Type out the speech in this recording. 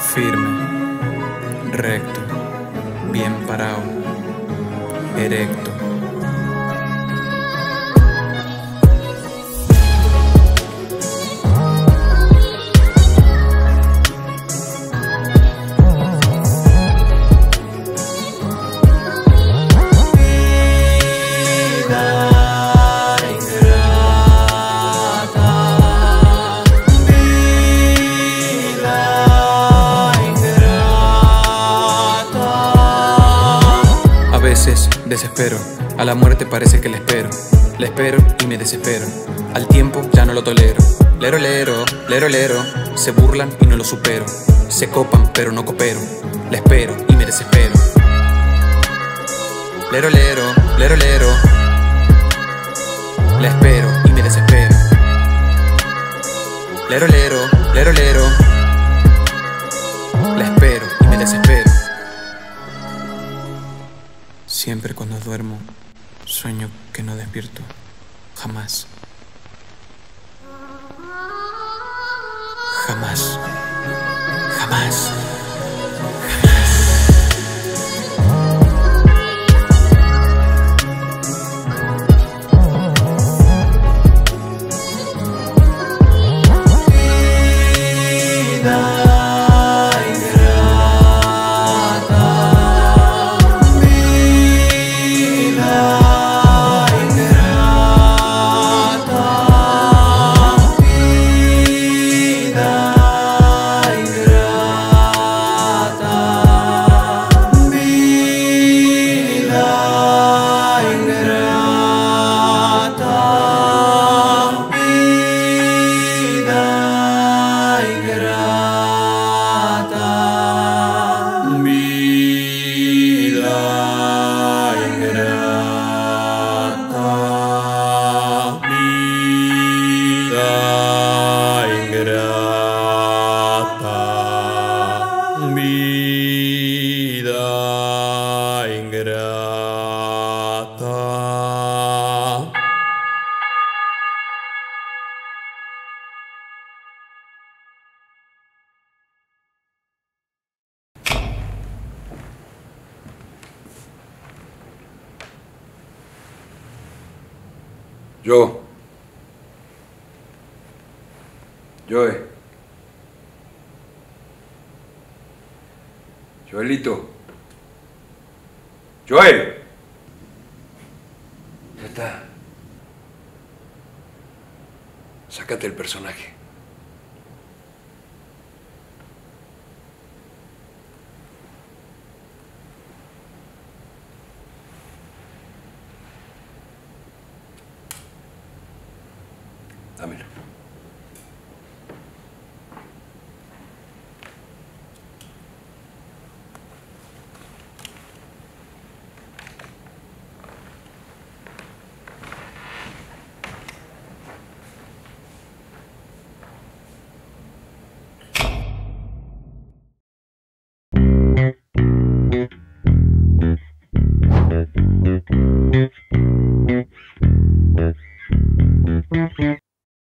Firme, recto, bien parado, erecto. A veces desespero, a la muerte parece que la espero y me desespero, al tiempo ya no lo tolero. Lero, lero, lero, lero, se burlan y no lo supero, se copan pero no coopero, la espero y me desespero. Lero, lero, lero, lero, la espero y me desespero. Lero, lero, lero, lero, la espero y me desespero. Siempre cuando duermo, sueño que no despierto, jamás. Jamás. Jamás. Joelito. Joel. Ya está. Sácate el personaje. Dámelo.